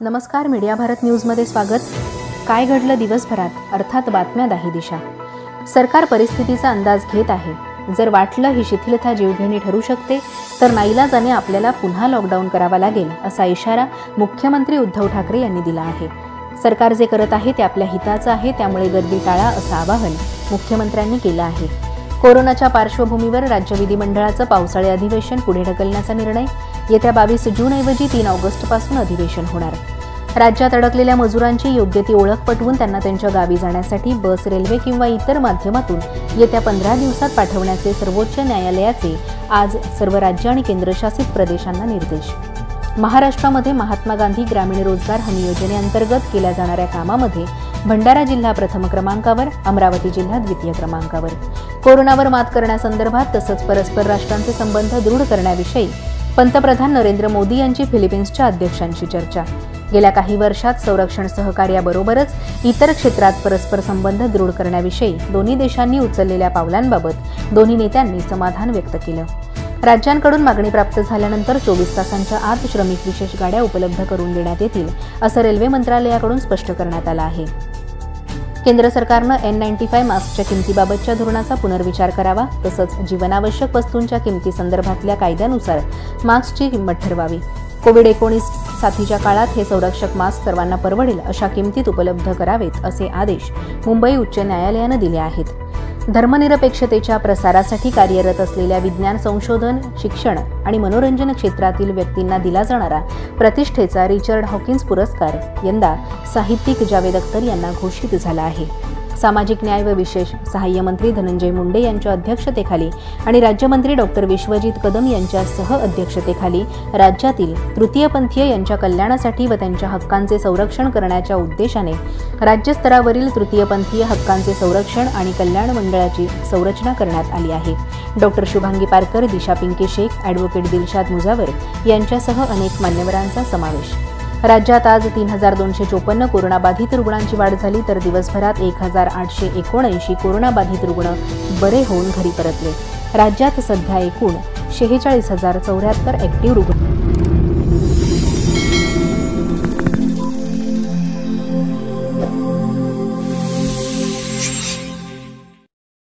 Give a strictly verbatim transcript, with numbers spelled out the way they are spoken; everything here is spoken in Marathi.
नमस्कार, मीडिया भारत न्यूजमध्ये स्वागत। काय घडलं दिवसभरात, अर्थात बातम्या दाही दिशा। सरकार परिस्थितीचा अंदाज घेत आहे। जर वाटलं ही शिथिलता जीवघेणी ठरू शकते तर नाईलाजाने आपल्याला पुन्हा लॉकडाऊन करावा लागेल, असा इशारा मुख्यमंत्री उद्धव ठाकरे यांनी दिला आहे। सरकार जे करत आहे ते आपल्या हिताचं आहे, त्यामुळे गर्दी टाळा, असं आवाहन मुख्यमंत्र्यांनी केलं आहे। कोरोनाच्या पार्श्वभूमीवर राज्य विधिमंडळाचं पावसाळी अधिवेशन पुढे ढकलण्याचा निर्णय। येत्या बावीस जून ऐवजी तीन ऑगस्ट पासून अधिवेशन होणार। राज्यात अडकलेल्या मजुरांची योग्य ती ओळख पटवून त्यांना त्यांच्या गावी जाण्यासाठी बस, रेल्वे किंवा इतर माध्यमातून येत्या पंधरा दिवसात पाठवण्याचे सर्वोच्च न्यायालयाचे आज सर्व राज्य आणि केंद्रशासित प्रदेशांना निर्देश। महाराष्ट्रामध्ये महात्मा गांधी ग्रामीण रोजगार हमी योजनेअंतर्गत केल्या जाणाऱ्या कामामध्ये भंडारा जिल्हा प्रथम क्रमांकावर, अमरावती जिल्हा द्वितीय क्रमांकावर। कोरोनावर मात करण्यासंदर्भात तसंच परस्पर राष्ट्रांचे संबंध दृढ करण्याविषयी पंतप्रधान नरेंद्र मोदी यांची फिलिपिन्सच्या अध्यक्षांशी चर्चा। गेल्या काही वर्षात संरक्षण सहकार्याबरोबरच इतर क्षेत्रात परस्पर संबंध दृढ करण्याविषयी दोन्ही देशांनी उचललेल्या पावलांबाबत दोन्ही नेत्यांनी समाधान व्यक्त केलं। राज्यांकडून मागणी प्राप्त झाल्यानंतर चोवीस तासांच्या आत श्रमिक विशेष गाड्या उपलब्ध करून देण्यात येतील, असं रेल्वे मंत्रालयाकडून स्पष्ट करण्यात आलं आहे। केंद्र सरकारनं एन नाईन्टी फाय मास्कच्या किमतीबाबतच्या धोरणाचा पुनर्विचार करावा, तसंच जीवनावश्यक वस्तूंच्या किमतीसंदर्भातल्या कायद्यानुसार मास्कची किंमत ठरवावी। कोविड एकोणीस साथीच्या काळात हे संरक्षक मास्क सर्वांना परवडेल अशा किमतीत उपलब्ध करावेत, असे आदेश मुंबई उच्च न्यायालयानं दिले आहेत। धर्मनिरपेक्षतेच्या प्रसारासाठी कार्यरत असलेल्या विज्ञान, संशोधन, शिक्षण आणि मनोरंजन क्षेत्रातील व्यक्तींना दिला जाणारा प्रतिष्ठेचा रिचर्ड हॉकिन्स पुरस्कार यंदा साहित्यिक जावेद अख्तर यांना घोषित झाला आहे। सामाजिक न्याय व विशेष सहाय्य मंत्री धनंजय मुंडे यांच्या अध्यक्षतेखाली आणि राज्यमंत्री डॉक्टर विश्वजित कदम यांच्या सह अध्यक्षतेखाली राज्यातील तृतीयपंथीय यांच्या कल्याणासाठी व त्यांच्या हक्कांचे संरक्षण करण्याच्या उद्देशाने राज्यस्तरावरील तृतीयपंथीय हक्कांचे संरक्षण आणि कल्याण मंडळाची संरचना करण्यात आली आहे। डॉक्टर शुभांगी पारकर, दिशा पिंकी शेख, ॲडव्होकेट दिलशाद मुजावर यांच्यासह अनेक मान्यवरांचा समावेश। राज्यात आज तीन हजार दोनशे चोपन्न कोरोनाबाधित रुग्णांची वाढ झाली, तर दिवसभरात एक हजार आठशे एकोणऐंशी कोरोनाबाधित रुग्ण बरे होऊन घरी परतले। राज्यात सध्या एकूण शेहेचाळीस हजार चौऱ्याहत्तर ॲक्टिव्ह रुग्ण